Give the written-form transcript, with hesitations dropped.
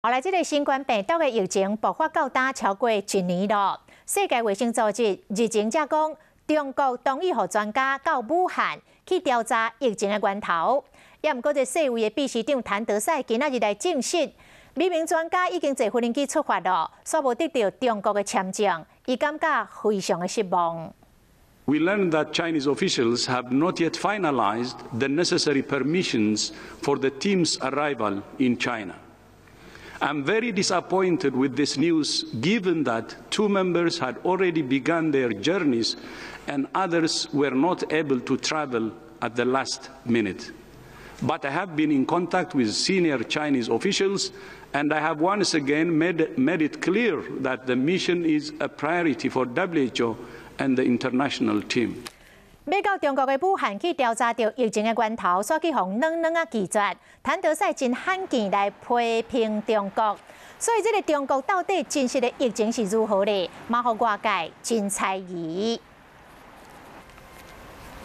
后来，这个新冠病毒的疫情爆发到达超过1年了。世界卫生组织日前才讲，中国同意让专家到武汉去调查疫情的源头。也毋过，这世卫的秘书长谭德赛今仔日来证实，每名专家已经坐飞机出发了，却无得到中国的签证，伊感觉非常的失望。 We learned that Chinese officials have not yet finalized the necessary permissions for the team's arrival in China. I'm very disappointed with this news, given that 2 members had already begun their journeys and others were not able to travel at the last minute. But I have been in contact with senior Chinese officials, and I have once again made it clear that the mission is a priority for WHO and the international team. 要到中国的武汉去调查到疫情的源头，所以互软啊拒绝。谭德赛真罕见来批评中国，所以这个中国到底真实的疫情是如何呢？嘛，互外界真猜疑。